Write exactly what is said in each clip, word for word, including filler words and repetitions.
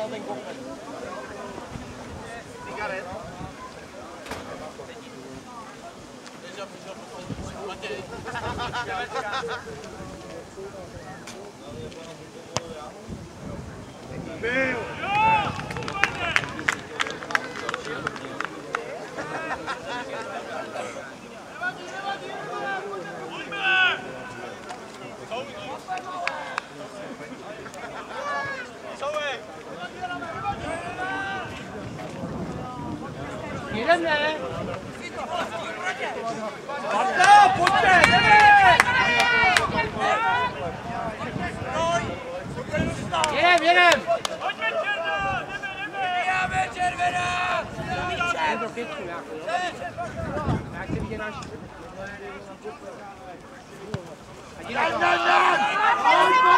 ten kopec. Cigaret. Byl! Jeden ne! Marta, pojďte! Jedem, jedem! Pojďme červená! Jdeme červená! Jdem do pětku nějakou, jo? Jak se vidět náš... Ať jde to!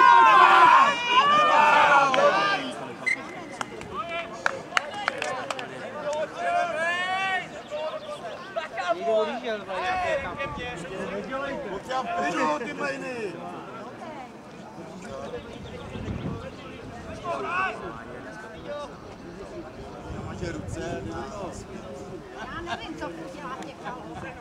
Někdo odjížděl za nějaké tam. Pojď já plynu, ty blejny! Máte ruce, nedost. Já nevím, co děláte, kalou.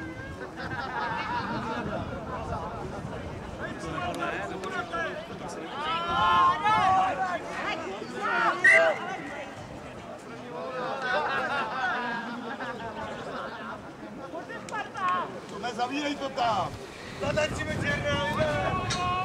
Tome, zavírej to tam! Zatačíme červená, lidé!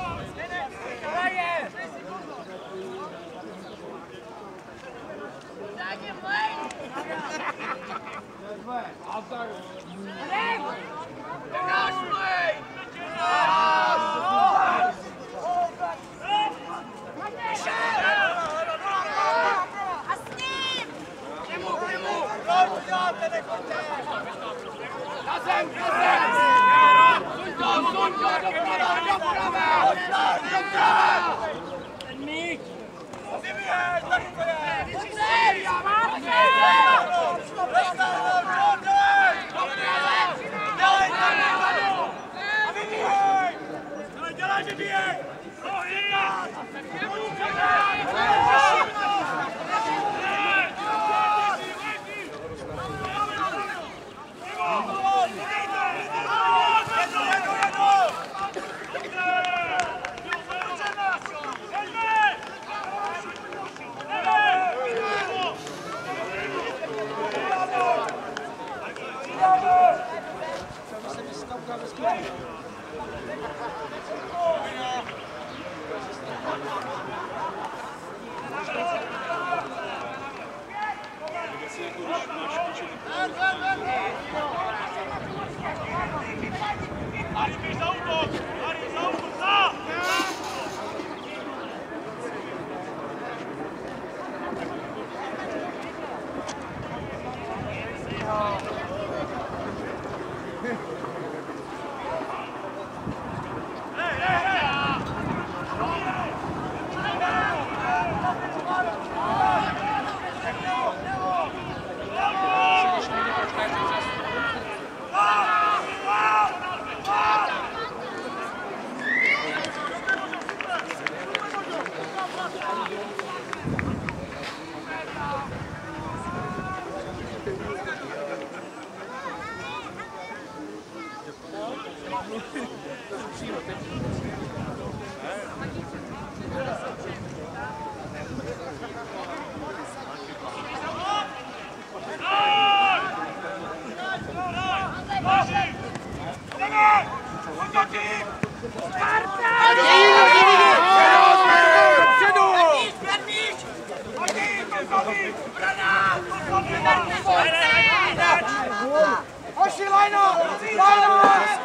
Hoši, lajno! Lajno!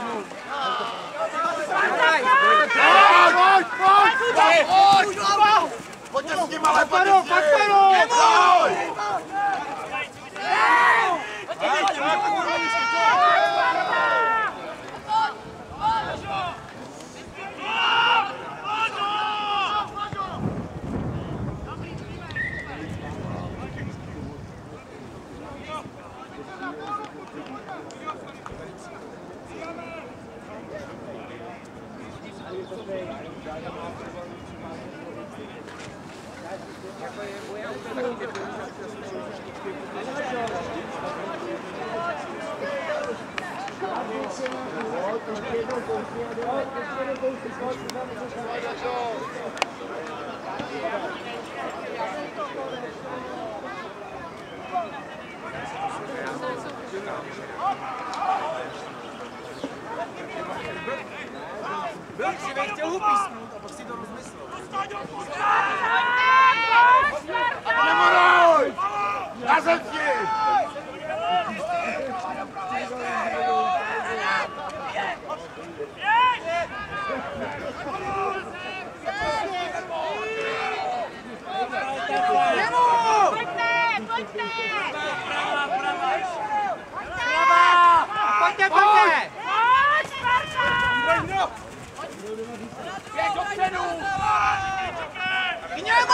Pojď, pojď! Pojď! Pojďte s tím, ale pojďte s tím! Pojď! Jako je Byl si nechtěl ho písnout a pak si to rozmyslel. Nemoruj! Na zemti! Pojďte, pojďte! Běž dopředu! K němu!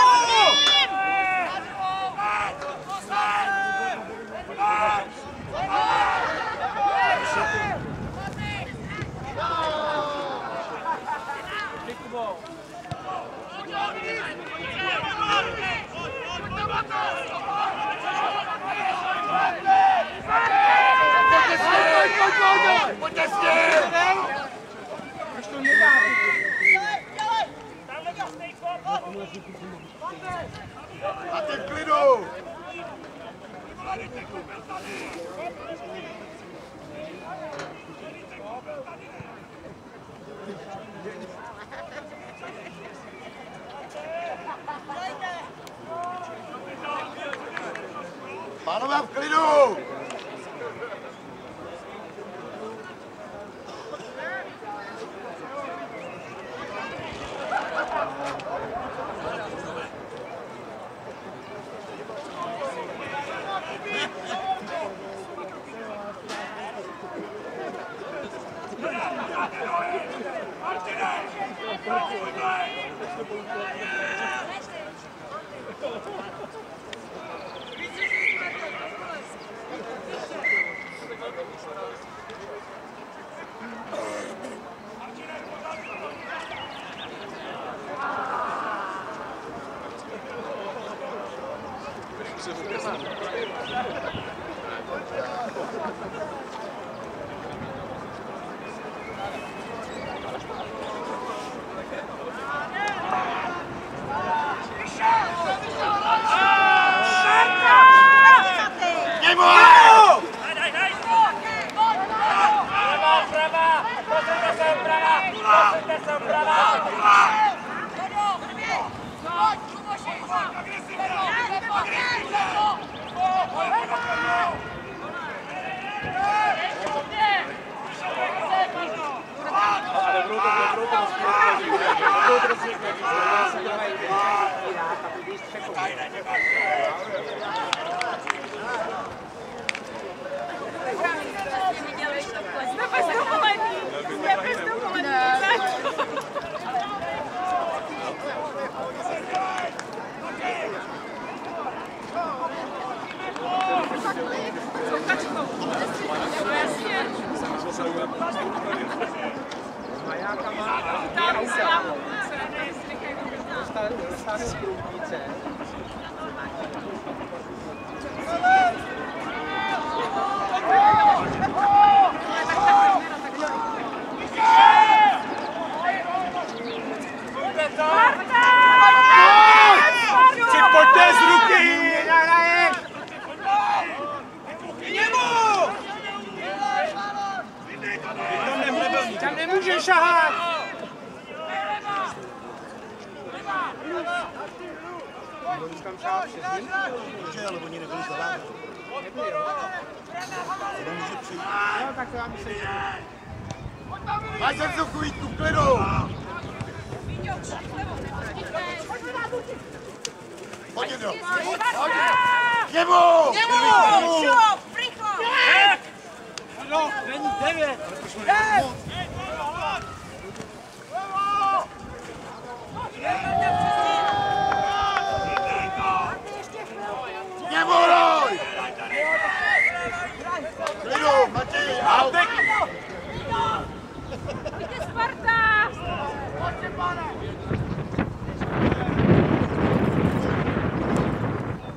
Pojďte s ním! Proč to nedá? A ty v klidu! Pánové v klidu! Máš se vzduchu jít tu klidu! Pojď do! Pojď! K němu! K němu! Šup! Rychlo! No, není devět! K němu, Roj! Klidu, Matěj, out! Pojďte, Sparta! Pojďte, pane!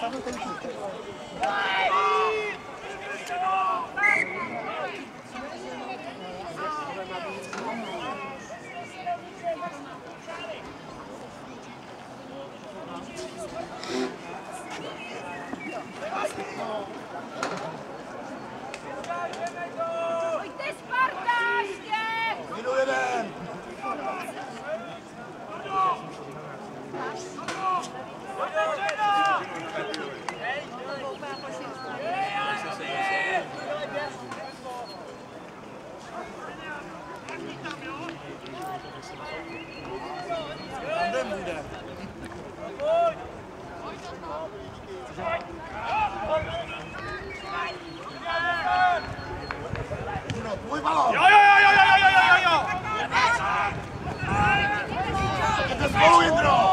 Pojďte Sparta, ještě! Jdu jeden! Tandem bude. No, tvůj balón! Jo, jo, jo, jo, jo, jo, jo, jo! Jděte spolu, Jindro!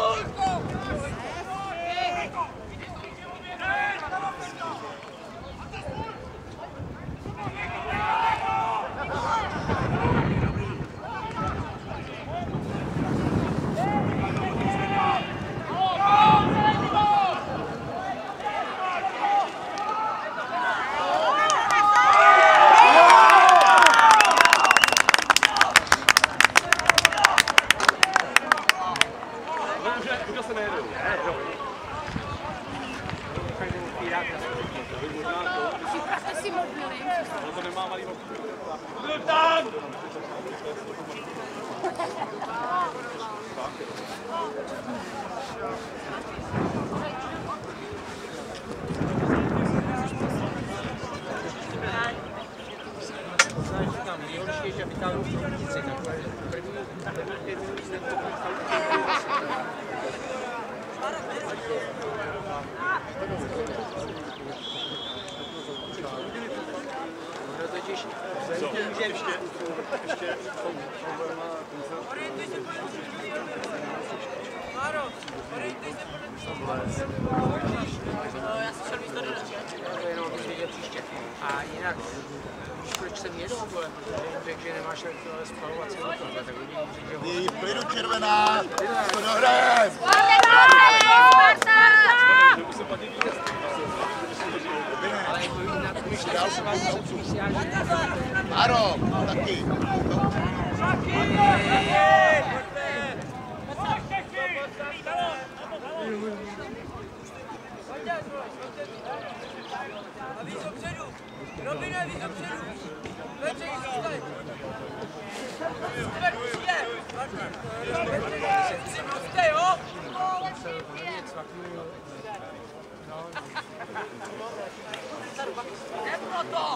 A jinak, proč jsem jedou, protože jim řekl, že nemáš spalovací motor, tak oni jim říct, že Jí v klidu červená, to dohrajem! ale jako jinak, když se vám se přemýšlí, Aro, taky. A víc dopředu! Robine, víc dopředu! Petře, víc zůstaň! Super, přijde! Petře, si prostě, jo? Nebylo to!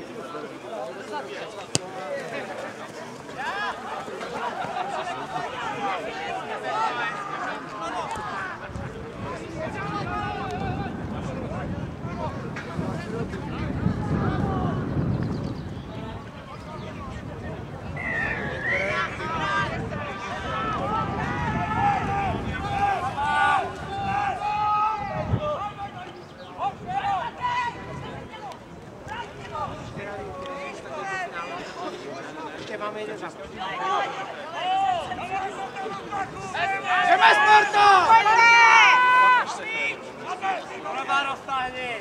máme jeden zápas. Jdeme, Sparta! Pravá roztáhni!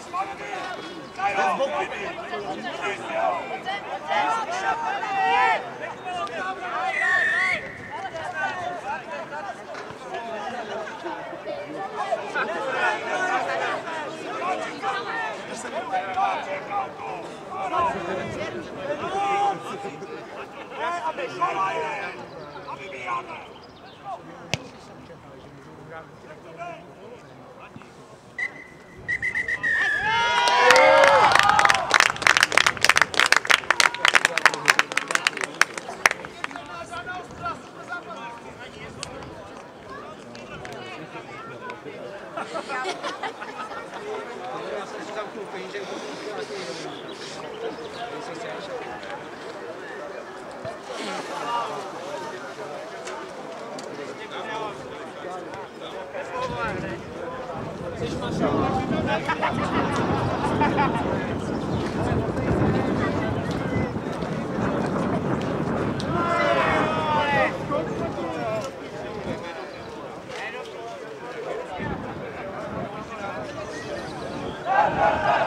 Sparta!